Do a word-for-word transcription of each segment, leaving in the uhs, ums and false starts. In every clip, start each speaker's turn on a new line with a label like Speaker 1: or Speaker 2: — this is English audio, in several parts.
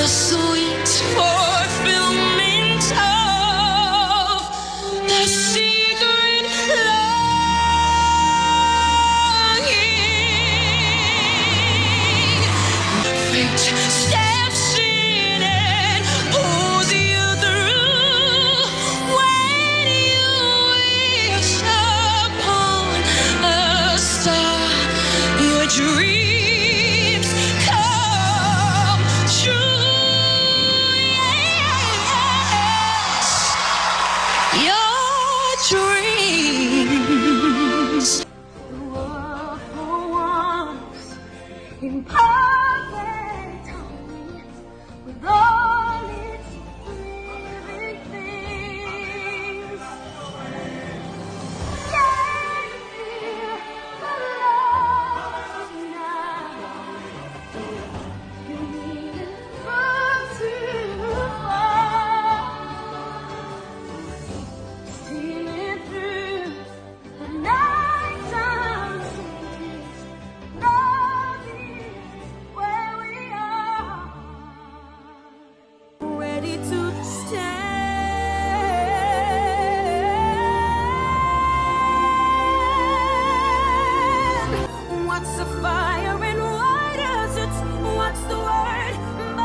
Speaker 1: the sweet fulfillment of the secret longing. Fate steps in and pulls you through when you wish upon a star. Your dreams come true. Yes, your dreams. The world for once in perfect harmony with all its living things. Can you feel the love now? You need it from too far. Stealing through the nighttime streets. Love is where we are. Ready to stand. What's the fire and why does it? What's the word?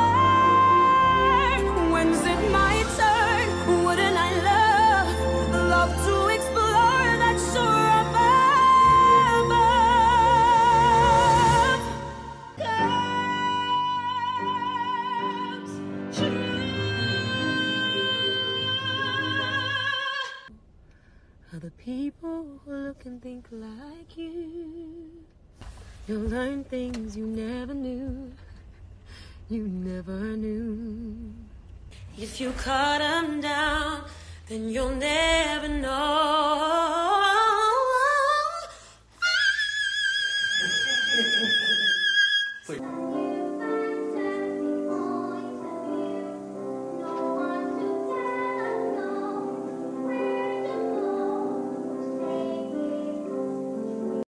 Speaker 1: Burn. When's it my turn? Wouldn't I love, love to explore that shore above? Comes true. Other people who look and think like you. You'll learn things you never knew. You never knew. If you cut them down, then you'll never know.